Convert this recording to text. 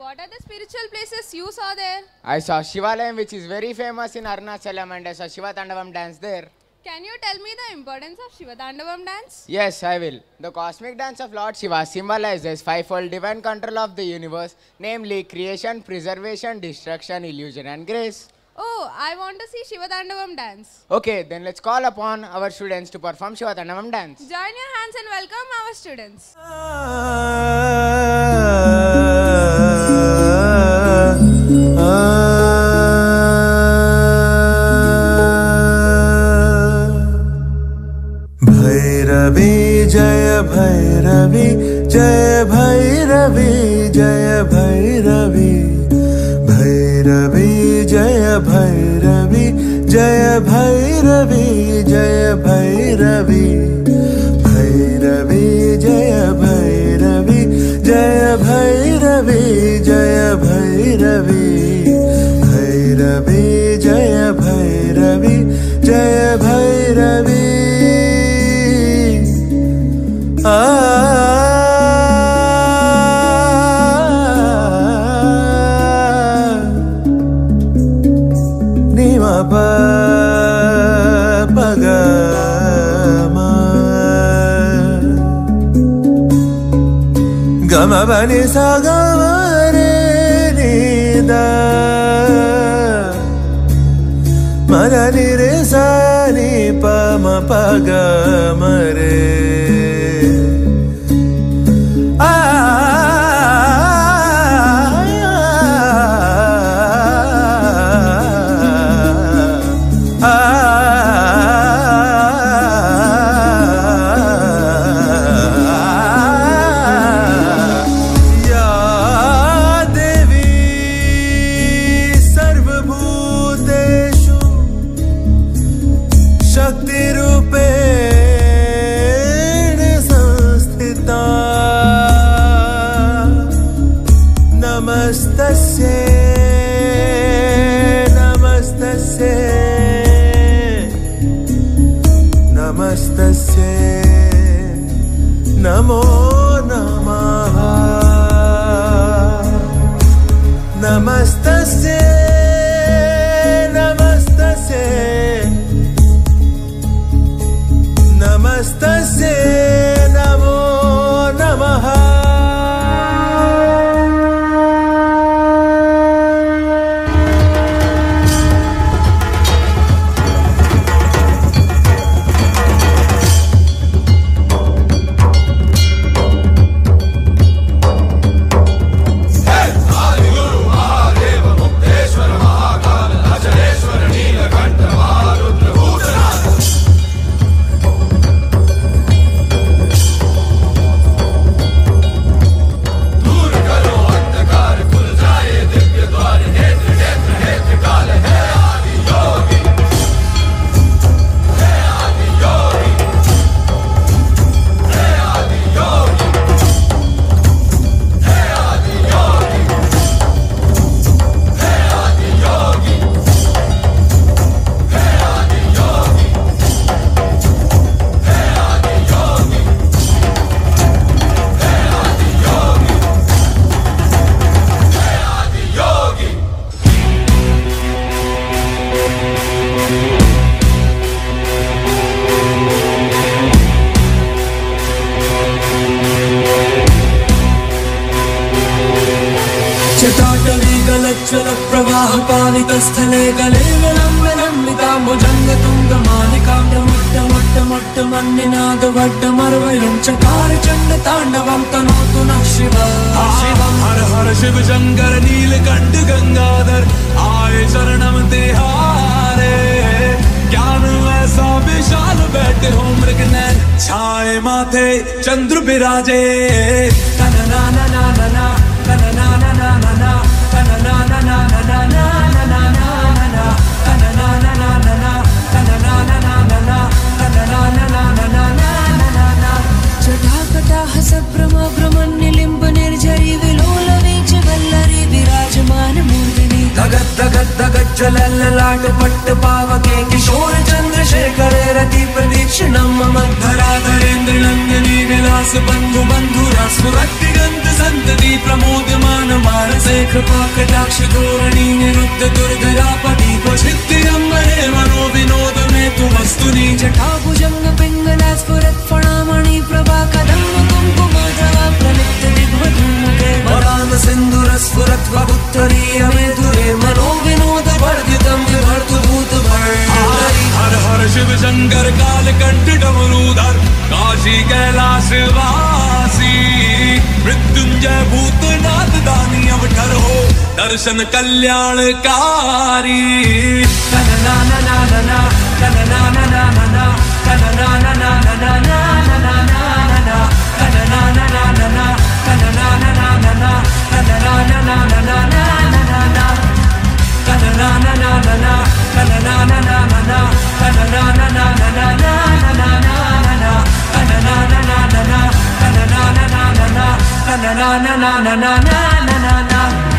What are the spiritual places you saw there? I saw Shivalayam, which is very famous in Arunachalam, and I saw Shiva Tandavam dance there. Can you tell me the importance of Shiva Tandavam dance? Yes, I will. The cosmic dance of Lord Shiva symbolizes fivefold divine control of the universe, namely creation, preservation, destruction, illusion, and grace. Oh, I want to see Shiva Tandavam dance. Okay, then let's call upon our students to perform Shiva Tandavam dance. Join your hands and welcome our students. Bhairavi जय भैरवी जय भैरवी जय भैरवी भैरवी जय भैरवी जय भैरवी जय भैरवी भैरवी जय भैरवी जय भैरवी जय भैरवी भैरवी जय भैरवी जय Bhairavi Nima pa pagama Gama bani sagama re nida Madani re sa ni pa ma pagama re Namo Namaha Namastasya Namastasya Namastasya Namo Namaha प्रवाह पालित स्थले गले विलंबिताम्बुजंग तुंग मालिकां मुट्ट मन्निनाद वड्ड मर्वयं चकार चंड तांडवं तनोतु नः शिवं हर हर शिव शंकर नीलकंठ गंगाधर आए शरणम तिहारे ज्ञान ऐसा विशाल बैठे हो मृगनयन छाए माथे चंद्र बिराजे तनना ना ना ना ना तनना ना ना ना ना तनना ना ना ना ना ना ना ना ना तनना ना ना ना ना तनना ना ना ना ना तनना ना ना ना ना ना ना जटाकटाह सभ्रम भ्रमण्यलिम्ब निर्झरी विलोल वीच वल्लरी विराजमान मूर्धनि धगत धगत धगत जलल्ललाट पट्ट पावके किशोर चंद्रशेखर रति प्रदीक्षिणं मम धराधरेन्द्र नंदिनी विलास बंधु बंधुरा स्फुरति गंध संतति प्रमोदमान मानस तुझे कृपा कटाक्ष धोरणी निरुद्ध दुर्धरापटी क्वचित्तिरम्बरे मनो विनोद में तु वस्तुनि जटाभुजंग पिंगला स्फुरत् फणामणि प्रभा कदम्ब कुङ्कुमाधवा प्रलिप्त दिग्वधूमके वरान सिन्दूरस्फुरत् वपुत्तरीय मेधुरे मनो विनोद वर्धितं विभर्तु भूतभर्तरि हर हर शिव शंकर कालकंठ डमरूधर काशी कैलाश वासी मृत्युंजय भूतनाथ दानी अवतार हो दर्शन कल्याणकारी कनना ना ना ना कनना ना ना ना कनना ना ना ना ना कनना ना ना ना कनना ना ना ना कनना ना ना ना कनना ना ना ना कनना ना ना ना कनना ना ना ना na na na na na